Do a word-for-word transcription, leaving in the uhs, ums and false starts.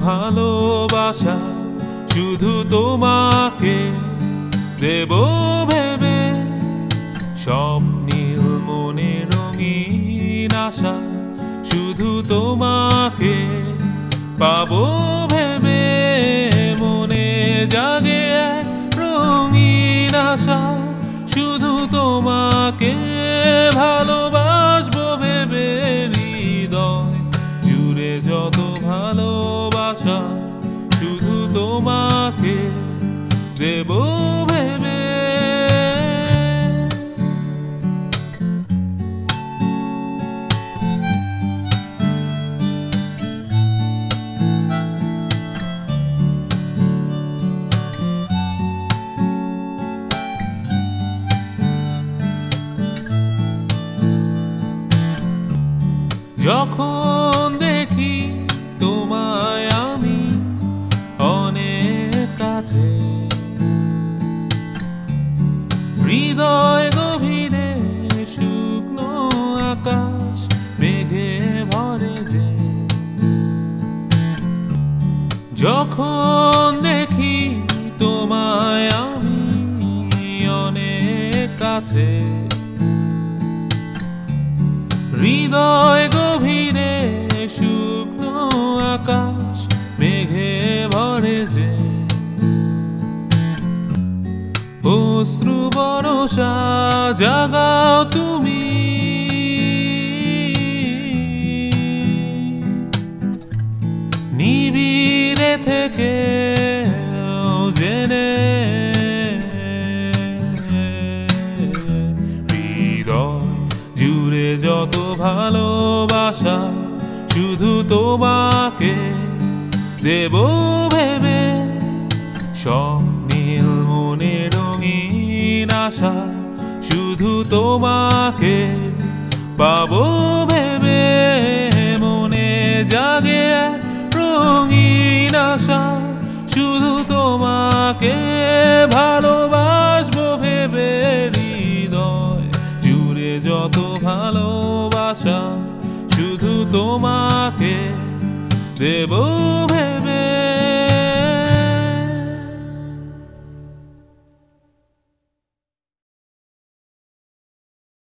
ভালোবাসা শুধু তোমাকে দেব ভেবে, স্বপ্নীল মনে রঙিন আশা শুধু তোমাকে পাবো ভেবে, মনে জাগে এক রঙিন আশা শুধু তোমাকে ভালোবাসবো ভেবে। হৃদয় জুড়ে যত ভালোবাসা শুধু তোমাকে দেব ভেবে। যখন দেখি তোমায় আমি অনেক কাছে, হৃদয় গভীরে শুকনো আকাশ মেঘে ভরে যে। যখন দেখি তোমায় আমি অনেক কাছে, হৃদয় গভীরে শুকনো আকাশ মেঘে ভরে যে। অশ্রু বরষা জাগাও তুমি, নিবিড়ে থেকে জেনে। হৃদয় জুড়ে যত ভালোবাসা শুধু তোমাকে দেব ভেবে, স্বপ্নীল মনে রঙিন আশা শুধু তোমাকে পাবো ভেবে, মনে জাগে রঙিন আশা শুধু তোমাকে ভালোবাসবো ভেবে। হৃদয় জুড়ে যত ভালোবাসা শুধু তোমাকে দেব ভেবে।